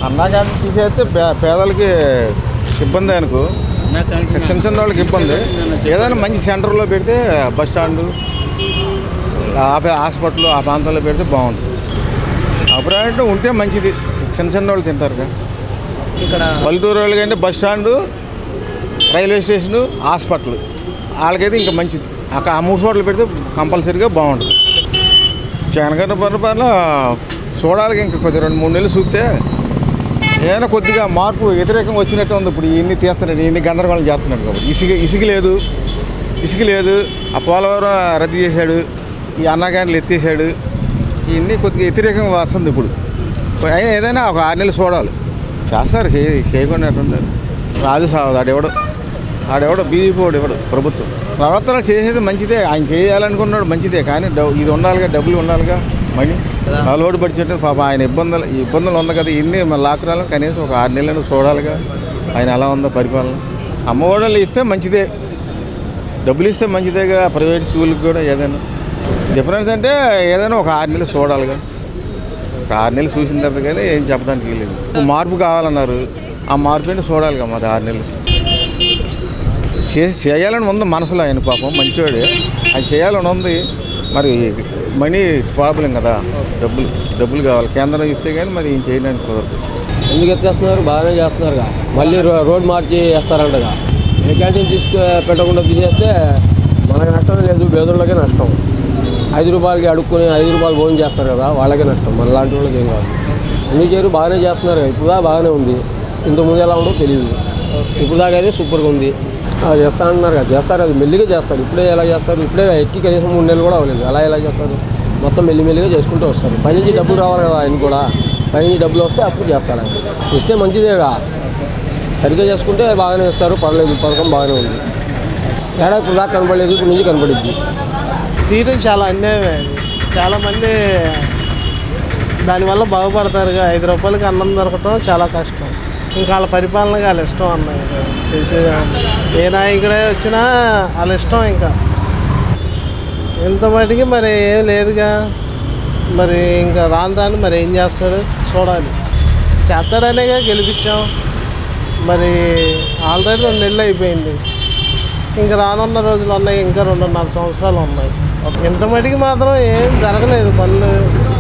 అన్నా క్యాంటీన్ తీసేస్తే పేదలకి ఇబ్బంది అనుకో, చిన్న చిన్న వాళ్ళకి ఇబ్బంది. ఏదైనా మంచి సెంటర్లో పెడితే బస్ స్టాండు హాస్పిటల్ ఆ ప్రాంతాల్లో పెడితే బాగుంటుంది. అప్పుడు ఉంటే మంచిది, చిన్న చిన్న వాళ్ళు తింటారుగా. ఇక్కడ పల్లెటూరు వాళ్ళకి అంటే bus stand, railway station, hospital వాళ్ళకైతే ఇంకా మంచిది. అక్కడ ఆ 3 చోట్ల పెడితే కంపల్సరీగా బాగుంటుంది. జగన్ పరిపాలన చూడాలి, ఇంకా కొద్దిగా 2-3 నెలలు చూస్తే ఏదైనా కొద్దిగా మార్పు వ్యతిరేకంగా వచ్చినట్టు ఉంది. ఇప్పుడు ఇన్ని తీస్తున్నాడు, ఇన్ని గందరగోళం చేస్తున్నాడు కాబట్టి ఇసుక లేదు. ఆ పోలవరం రద్దు చేశాడు, ఈ అన్నా క్యాంటీన్లు ఎత్తేసాడు. ఇవన్నీ కొద్దిగా వ్యతిరేకంగా వస్తుంది. ఇప్పుడు అయినా ఏదైనా ఒక 6 నెలలు చూడాలి. చేస్తారు, చేయకుండా ఎట్టుంటారు. రాజు సాగు ఆడెవడో బీజేపీ వాడు ఇవ్వడు. ప్రభుత్వం ప్రవర్తన చేసేది మంచిదే, ఆయన చేయాలనుకున్నాడు మంచిదే. కానీ ఇది ఉండాలిగా, డబ్బులు ఉండాలిగా, మనీ లోటు పడిచేట్టు పాప ఆయన ఇబ్బందులు ఉంది కదా. ఇన్ని లాక్రాలు కనీసం ఒక 6 నెలలను చూడాలిగా ఆయన ఎలా ఉందో పరిపాలన. అమ్మఒడలు ఇస్తే మంచిదే, డబ్బులు ఇస్తే మంచిదేగా. ప్రైవేట్ స్కూల్కి కూడా ఏదైనా డిఫరెన్స్ అంటే ఏదైనా ఒక 6 నెలలు చూడాలిగా. ఒక 6 నెలలు చూసిన తర్వాత కానీ ఏం చెప్పడానికి లేదు. మార్పు కావాలన్నారు, ఆ మార్పు ఏంటి చూడాలిగా. మాది 6 నెలలు చేయాలని ఉంది మనసులో. ఆయన పాపం మంచివాడే, ఆయన చేయాలని ఉంది. మరి మనీ ప్రాబ్లం కదా, డబ్బులు కావాలి. కేంద్రం ఇస్తే కానీ మరి ఏం చేయడానికి కుదరదు. ఎందుకు ఎత్తేస్తున్నారు? బాగానే చేస్తున్నారుగా. మళ్ళీ రోడ్ మార్చి వేస్తారంటగా. ఏ క్యాంటీన్ పెట్టకుండా తీసేస్తే మనకు నష్టం లేదు, పేదోళ్ళకే నష్టం. 5 రూపాయలకి అడుక్కుని 5 రూపాయలు భోజనం చేస్తారు కదా, వాళ్ళకే నష్టం. మన లాంటి వాళ్ళకి ఏం కాదు. అన్ని చేరు బాగానే చేస్తున్నారు. ఇప్పుడు దాకా బాగానే ఉంది. ఇంతకుముందు ఎలా ఉండో తెలియదు. ఇప్పుడు దాకా అయితే సూపర్గా ఉంది. చేస్తా అంటున్నారు కదా, చేస్తారు. అది మెల్లిగా చేస్తారు. ఇప్పుడే ఎలా చేస్తారు? ఇప్పుడే ఎక్కి కనీసం 3 నెలలు కూడా అవ్వలేదు. అలా ఎలా చేస్తారు? మొత్తం మెల్లిగా చేసుకుంటూ వస్తారు. పై నుంచి డబ్బులు రావాలి కదా ఆయన కూడా. పై నుంచి డబ్బులు వస్తే అప్పుడు చేస్తారు. ఆయన ఇస్తే మంచిదేగా, సరిగ్గా చేసుకుంటే బాగానే ఇస్తారు. పర్లేదు, పథకం బాగానే ఉంది. తేడా ఇప్పుడు దాకా కనపడలేదు, ఇప్పుడు నుంచి కనపడిద్ది. తీయడం చాలా అన్యాయమే. చాలామంది దానివల్ల బాగుపడతారుగా. 5 రూపాయలకి అన్నం దొరకటం చాలా కష్టం. ఇంకా వాళ్ళ పరిపాలనగా వాళ్ళ ఇష్టం అన్నాయి చేసేది. ఏ నాయకుడే వచ్చినా వాళ్ళ ఇష్టం. ఇంకా ఇంత మటుకి మరి ఏం లేదుగా. మరి ఇంకా రాను మరి ఏం చేస్తాడు చూడాలి. చేస్తాడనేగా గెలిపించాం. మరి ఆల్రెడీ 2 నెలలు అయిపోయింది. ఇంకా రానున్న రోజులు ఉన్నాయి, ఇంకా 2.5 సంవత్సరాలు ఉన్నాయి. ఇంత మటుకి మాత్రం ఏం జరగలేదు పనులు.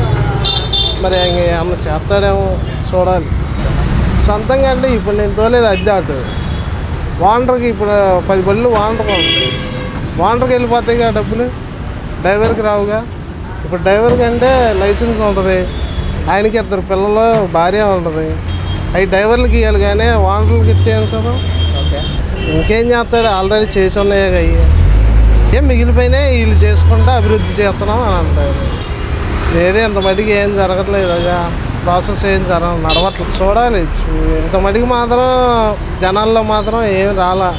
మరి ఏమన్నా చేస్తాడేమో చూడాలి. సొంతంగా అంటే ఇప్పుడు నేను తోలేదు అద్దె ఆటో. వాండర్కి ఇప్పుడు 10 బళ్ళు వాండర్కి వెళ్ళిపోతాయి కదా డబ్బులు, డ్రైవర్కి రావుగా. ఇప్పుడు డ్రైవర్కి అంటే లైసెన్స్ ఉంటుంది, ఆయనకి 2 పిల్లలు, భార్య ఉంటుంది. అవి డ్రైవర్లకి ఇవ్వాలి కానీ వాండర్లకి ఇస్తే ఏం సార్? ఇంకేం చేస్తాడు? ఆల్రెడీ చేసి ఉన్నాయి అవి. ఏం మిగిలిపోయినాయి, వీళ్ళు చేసుకుంటూ అభివృద్ధి చేస్తున్నాం అని అంటారు. లేదే ఇంత మటుకు ఏం జరగట్లేదుగా. ప్రాసెస్ ఏం నడవట్లేదు. చూడాలి. ఇంత మటుకు మాత్రం జనాల్లో మాత్రం ఏం రాలా.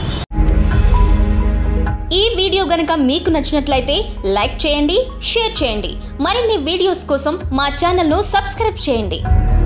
ఈ వీడియో గనుక మీకు నచ్చినట్లయితే లైక్ చేయండి, షేర్ చేయండి. మరిన్ని వీడియోస్ కోసం మా ఛానల్ను సబ్స్క్రైబ్ చేయండి.